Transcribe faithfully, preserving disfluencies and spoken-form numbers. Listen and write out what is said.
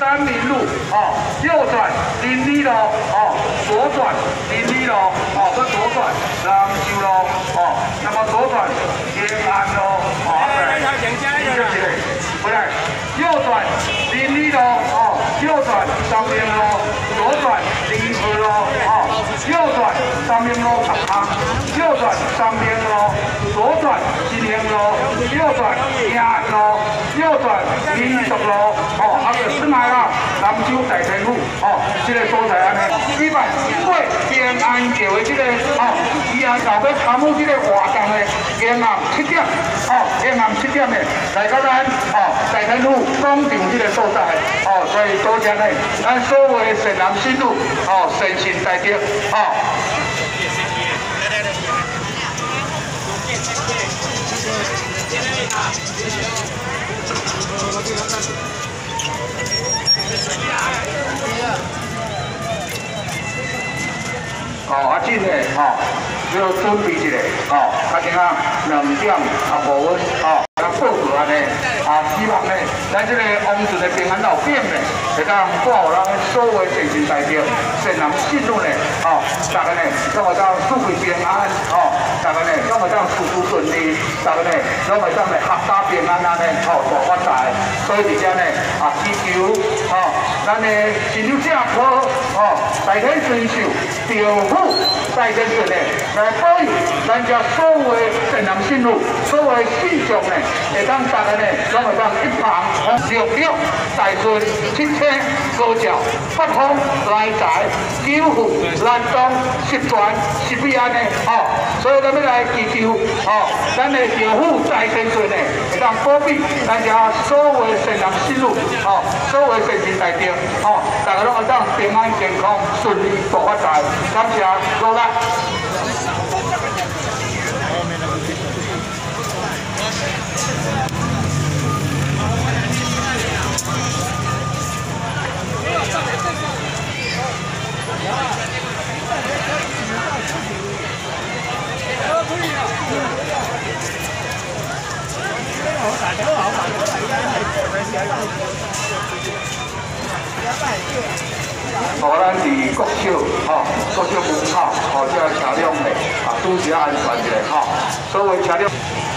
三民路哦，右转林里路哦，左转林里路哦，跟左转南州路哦，那么左转延安路哦，来，回来，右转林里路哦，右转三民路，左转林和路哦，右转三民路长康，右转三民路，左转新兴路，右转延安路，右转民族路哦，还有四买啦，南州大天府哦，这个所在安尼，一般过平安桥的这个哦，以后到要参与这个活动的延暗七点哦，延暗七点的来到咱哦大天府广场这个所在哦，所以多谢呢，咱所有的善男信女哦，善心大德哦。哦，啊，真个吼，要准备一下哦，啊，今仔两点啊五分哦，啊报告安尼啊，希望呢，咱这个王顺的平安路顶呢，会当保护咱所有的善心大德、善男信女呢，哦，大家呢，拢会当富贵平安哦，大家呢，拢会当事事顺利，大家呢，拢会当呢合家平安安尼哦，大发财。所以伫遮呢啊，祈求哦，咱的神游正科哦，大天顺寿。政府在这阵呢，来保佑咱家所有的善男信女，所有的信众呢，会当大家呢，拢会当一旁六六大顺七车高照，八方来财，九富南东十全十美安呢，哦，所以咱要来祈求哦，咱的政府在这阵呢，会当保庇咱家所有的善男信女，哦，所有的善心大德，哦，大家拢会当平安健康顺利大发财。感谢努力。哦，咱伫国小吼，国小门口吼，这车辆呢啊，拄时安全一下吼，所有车辆。